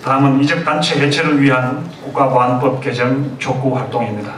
다음은 이적단체 해체를 위한 국가보안법 개정 촉구 활동입니다.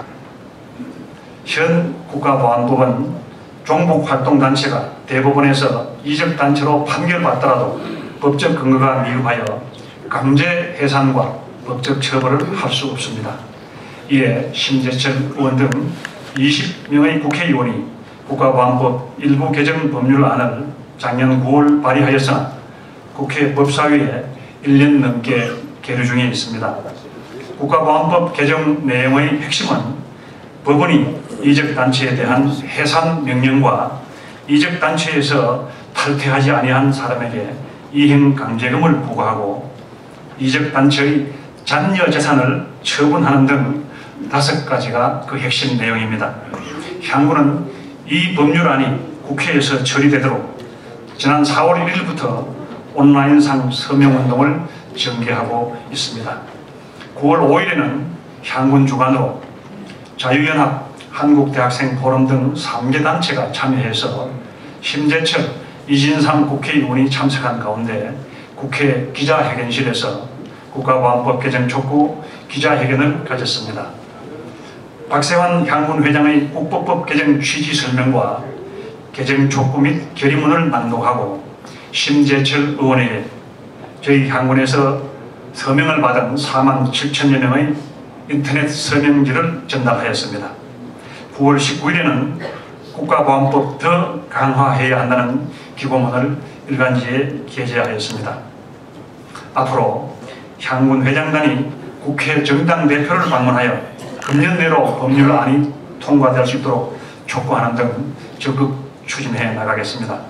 현 국가보안법은 종북활동단체가 대법원에서 이적단체로 판결받더라도 법적 근거가 미흡하여 강제 해산과 법적 처벌을 할 수 없습니다. 이에 심재철 의원 등 20명의 국회의원이 국가보안법 일부 개정 법률안을 작년 9월 발의하였으나 국회 법사위에 1년 넘게 계류 중에 있습니다. 국가보안법 개정 내용의 핵심은 법원이 이적단체에 대한 해산 명령과 이적단체에서 탈퇴하지 아니한 사람에게 이행강제금을 부과하고 이적단체의 잔여 재산을 처분하는 등 5가지가 그 핵심 내용입니다. 향구는 이 법률안이 국회에서 처리되도록 지난 4월 1일부터 온라인상 서명운동을 전개하고 있습니다. 9월 5일에는 향군 주관으로 자유연합, 한국대학생포럼 등 3개 단체가 참여해서 심재철, 이진상 국회의원이 참석한 가운데 국회 기자회견실에서 국가보안법 개정 촉구 기자회견을 가졌습니다. 박세환 향군 회장의 국법법 개정 취지 설명과 개정 촉구 및 결의문을 낭독하고 심재철 의원에게 저희 향군에서 서명을 받은 4만 7천여 명의 인터넷 서명지를 전달하였습니다. 9월 19일에는 국가보안법 더 강화해야 한다는 기고문을 일간지에 게재하였습니다. 앞으로 향군 회장단이 국회 정당 대표를 방문하여 금년 내로 법률안이 통과될 수 있도록 촉구하는 등 적극 추진해 나가겠습니다.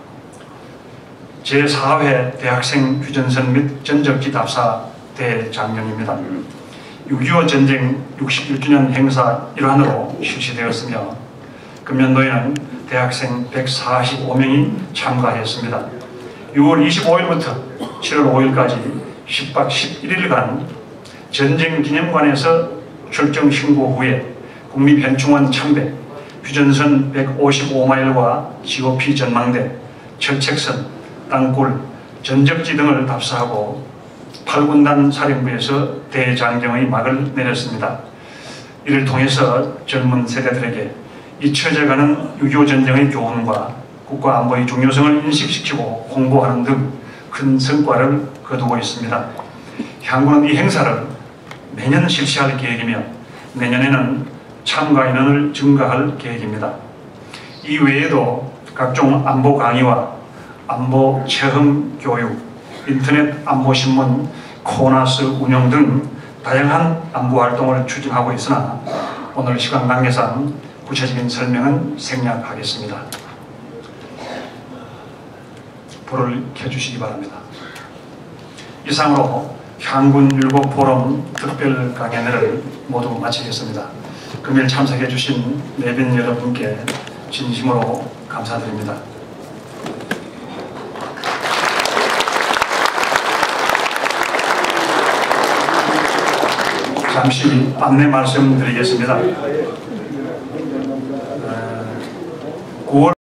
제4회 대학생 휴전선 및 전적지 답사 대장령입니다. 6.25 전쟁 61주년 행사 일환으로 실시되었으며 금년도에는 대학생 145명이 참가했습니다. 6월 25일부터 7월 5일까지 10박 11일간 전쟁기념관에서 출정 신고 후에 국립현충원 참배, 휴전선 155마일과 GOP 전망대, 철책선, 땅굴, 전적지 등을 답사하고 8군단 사령부에서 대장정의 막을 내렸습니다. 이를 통해서 젊은 세대들에게 잊혀져가는 6.25 전쟁의 교훈과 국가안보의 중요성을 인식시키고 홍보하는 등 큰 성과를 거두고 있습니다. 향군은 이 행사를 매년 실시할 계획이며 내년에는 참가 인원을 증가할 계획입니다. 이 외에도 각종 안보 강의와 안보 체험 교육, 인터넷 안보신문, 코나스 운영 등 다양한 안보 활동을 추진하고 있으나 오늘 시간 관계상 구체적인 설명은 생략하겠습니다. 불을 켜주시기 바랍니다. 이상으로 향군 율곡 포럼 특별 강연회를 모두 마치겠습니다. 금일 참석해 주신 내빈 여러분께 진심으로 감사드립니다. 잠시 안내 말씀드리겠습니다. 9월